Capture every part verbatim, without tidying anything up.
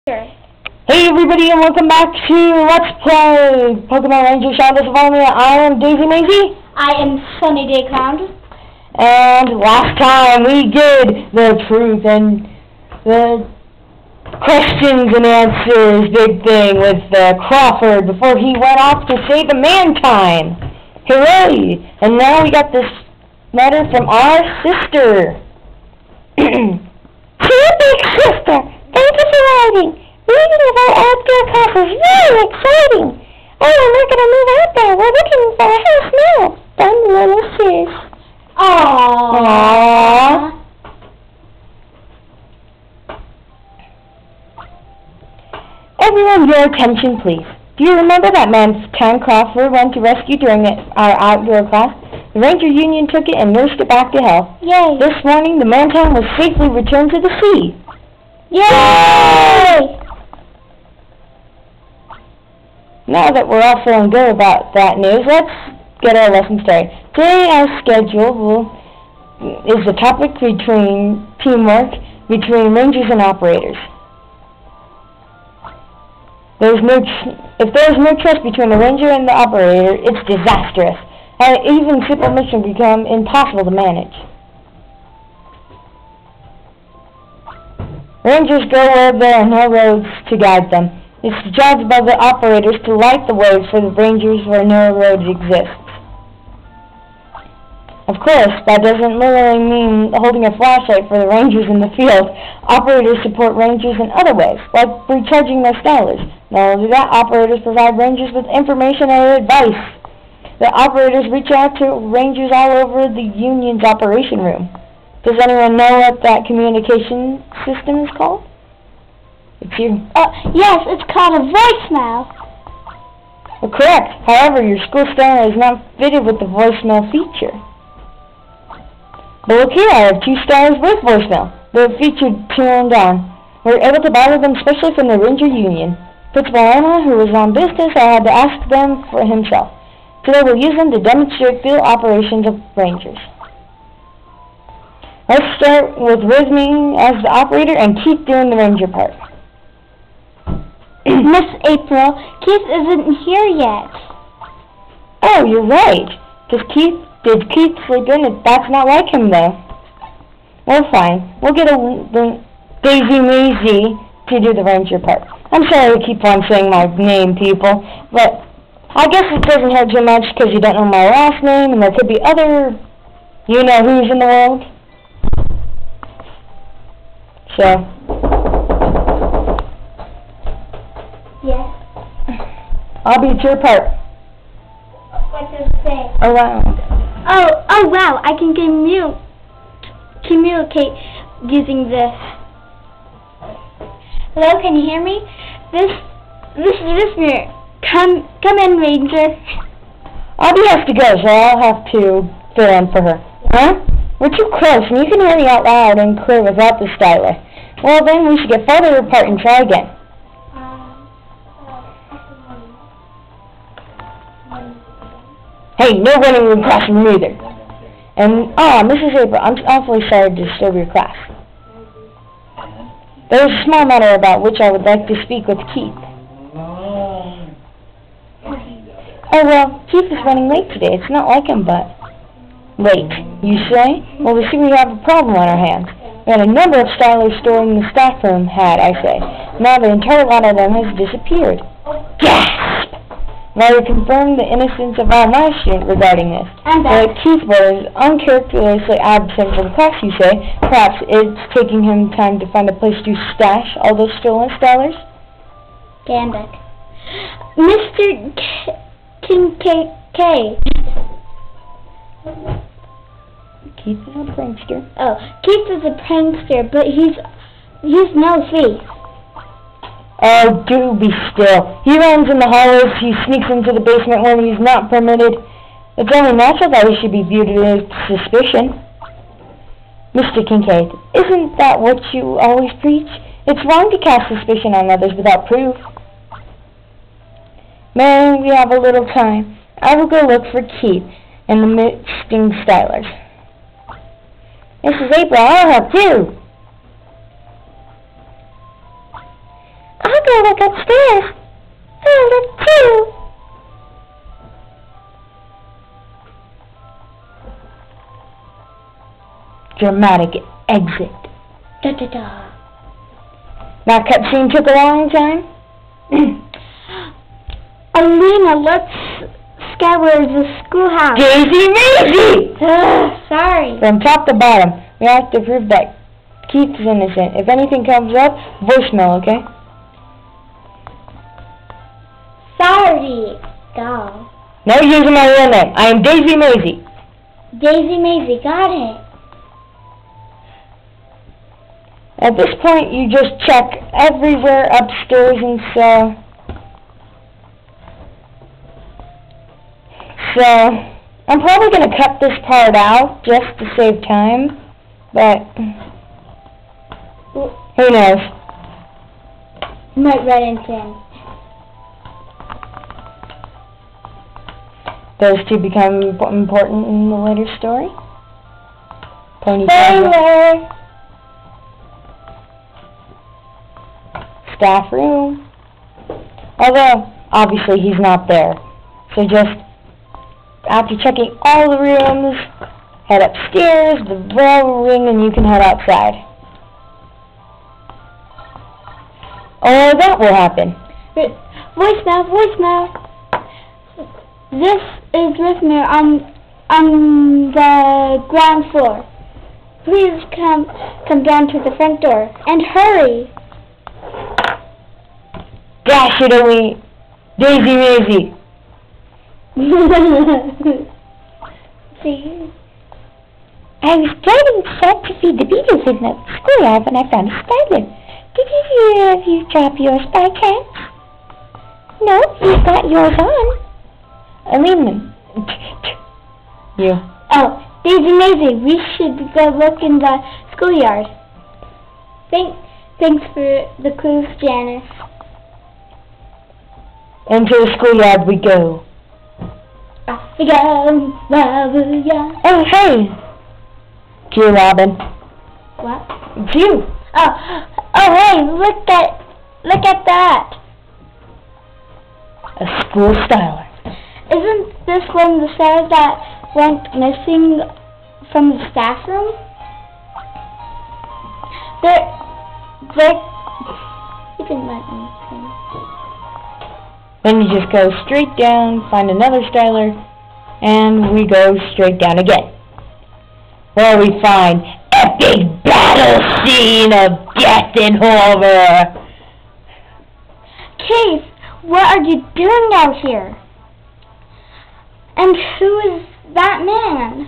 Hey everybody, and welcome back to Let's Play Pokemon Ranger Shadows of Armor. I am Daisy Maisie. I am Sunny Day Clown. And last time we did the truth and the questions and answers big thing with uh, Crawford before he went off to save the Mantine. Hooray! And now we got this letter from our sister. Dear Big Sister, thank you for writing. Reading about outdoor class is really exciting. Oh, and we're going to move out there. We're looking for a house now. Done, little sis. Aww. Everyone, your attention, please. Do you remember that man Tom Crawford went to rescue during our outdoor class? The Ranger Union took it and nursed it back to health. Yay. This morning, the Mantine was safely returned to the sea. Yay! Now that we're all feeling good about that news, let's get our lesson started. Today, our schedule will, is the topic between teamwork between rangers and operators. There's no tr if there's no trust between the ranger and the operator, it's disastrous. And even simple missions become impossible to manage. Rangers go where there are no roads to guide them. It's the job of the operators to light the ways for the rangers where no roads exist. Of course, that doesn't literally mean holding a flashlight for the rangers in the field. Operators support rangers in other ways, like recharging their stylers. Not only that, operators provide rangers with information and advice. The operators reach out to rangers all over the Union's operation room. Does anyone know what that communication system is called? It's you. Uh, yes, it's called a voicemail. Well, correct. However, your school styler is not fitted with the voicemail feature. But look here, I have two stylers with voicemail. They're featured turned on. We're able to borrow them specially from the Ranger Union. Principal Anna, who was on business, I had to ask them for himself. Today we'll use them to demonstrate field operations of rangers. Let's start with Rhythming as the operator and Keith doing the ranger part. Miss April, Keith isn't here yet. Oh, you're right. Does Keith, did Keith sleep in? That's not like him, though. Well, fine. We'll get a the Daisy Maisie to do the ranger part. I'm sorry to keep on saying my name, people, but I guess it doesn't hurt too much because you don't know my last name, and there could be other you-know-who's in the world. So. Yes. I'll be at your part. What does it say? Around. Oh, oh wow, I can commu communicate using this. Hello, can you hear me? This, this listener, come, come in, Ranger. Abby has to go, so I'll have to fill in for her. Huh? We're too close, and you can hear me out loud and clear without the styler. Well, then we should get farther apart and try again. Hey, no running in the classroom either. And, ah, Missus April, I'm awfully sorry to disturb your class. There is a small matter about which I would like to speak with Keith. Oh, well, Keith is running late today. It's not like him, but... Late, you say? Well, we see we have a problem on our hands. We had a number of stylers stored in the staff room, had, I say. Now the entire lot of them has disappeared. Gasp! Now you confirm the innocence of our my student regarding this. And that Keith was uncharacteristically absent from class, you say. Perhaps it's taking him time to find a place to stash all those stolen stylers? Gambit. Mister Kincaid. Keith is a prankster. Oh, Keith is a prankster, but he's he's no thief. Oh, do be still. He runs in the hallways, he sneaks into the basement when he's not permitted. It's only natural that he should be viewed with suspicion. Mister Kincaid, isn't that what you always preach? It's wrong to cast suspicion on others without proof. May we have a little time? I will go look for Keith and the missing stylers. Missus April, I'll help too. I'll go look upstairs. I'll look too. Dramatic exit. Da da da. That cutscene took a long time. Alina, let's scour the schoolhouse. Daisy Maisie! Sorry. From top to bottom, we have to prove that Keith's innocent. If anything comes up, voicemail, okay? Sorry, doll. No using my real name. I am Daisy Maisie. Daisy Maisie, got it. At this point, you just check everywhere upstairs and so... So, I'm probably going to cut this part out just to save time, but who knows? Might run into him. Those two become important in the later story. Pony Sailor! Staff room. Although, obviously he's not there. So just, after checking all the rooms, head upstairs, the bell will ring, and you can head outside. Or that will happen. Voicemail, voicemail. This is listener on on the ground floor. Please come come down to the front door and hurry. Dash it away, Daisy Maisie. See? I was driving set to feed the beetles in the schoolyard when I found a spider. Did either of you drop yours by chance? No, you've got yours on. Alina. You. Oh, Daisy Maisie, we should go look in the schoolyard. Thank, thanks for the clues, Janice. Into the schoolyard we go. Off we go, Maria. Oh, hey. It's you, Robin. What? It's you. Oh, oh, hey, look at, look at that. A school styler. Isn't this one of the stars that went missing from the staff room? There, there, you didn't let me see. Then you just go straight down, find another styler, and we go straight down again. Where we find epic battle scene of death and horror. Keith, what are you doing out here? And who is that man?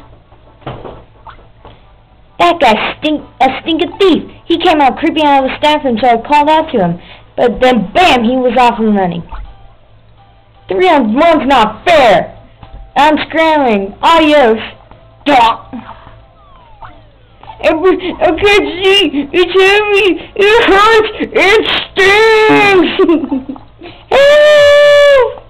That guy stink a stinking thief. He came out creeping out of the staff room, so I called out to him. But then, bam, he was off and running. Three on one's not fair. I'm scrambling. Adios. Doc. Every, I can't see. It's heavy. It hurts. It stings. Help!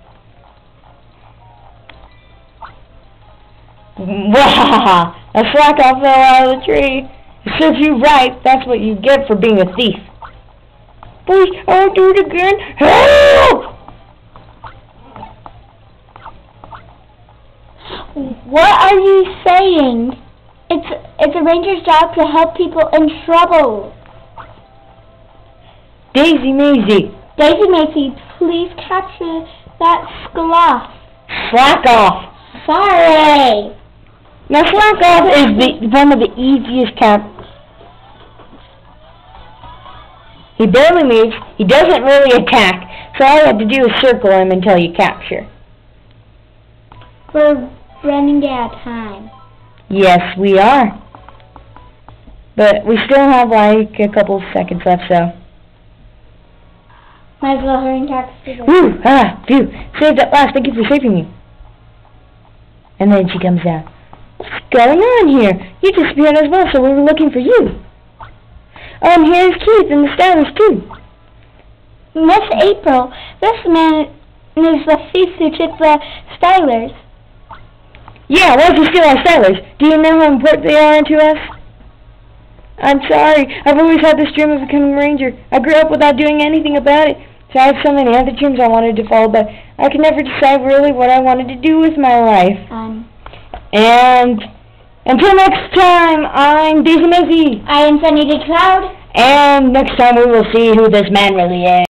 Wahaha! A slack-off fell out of the tree. It serves you right. That's what you get for being a thief. Please, I'll do it again. Help! What are you saying? It's it's a ranger's job to help people in trouble. Daisy Maisie. Daisy Maisie, please capture that sloth. Slack off. Sorry. Now, slack off is the, one of the easiest cap. He barely moves. He doesn't really attack. So all you have to do is circle him until you capture. We're running out of time. Yes, we are. But we still have like a couple of seconds left, so. Might as well hurry and talk to her. Woo! Ah! Phew! Saved at last. Thank you for saving me. And then she comes down. What's going on here? You disappeared as well, so we were looking for you. Oh, and here's Keith and the Stylers, too. Miss April, this man is the thief who took the Stylers. Yeah, why don't you steal our Stylers? Do you know how important they are to us? I'm sorry. I've always had this dream of becoming a ranger. I grew up without doing anything about it. So I had so many other dreams I wanted to follow, but I could never decide really what I wanted to do with my life. Um, and until next time, I'm Daisy Maisy. I am Sunny the Cloud. And next time we will see who this man really is.